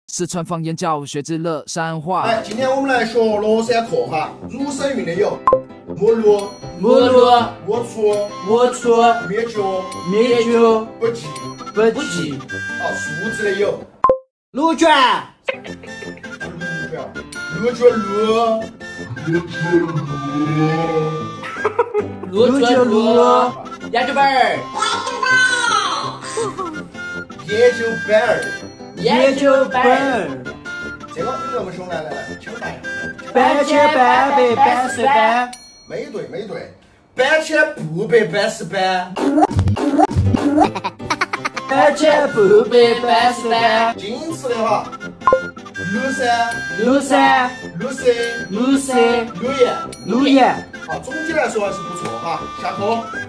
四川方言教学之乐山话。 来，今天我们来学乐山课哈。乳声韵的有母鹿、 母鹿、 我出、 我出、 灭绝、 灭绝、 不记。 不记。 数字的有鹿卷、 鹿卷、 鹿卷鹿、研究本儿、 研究本儿。 研究本儿。 这个有那么凶来抢答。 半千半百半十班。 没对，半千不百半十班。 半千不百半十班。 金词的话，庐山、 庐山、 庐山、 庐山、 庐岩、 庐岩。 总体来说还是不错哈。下课。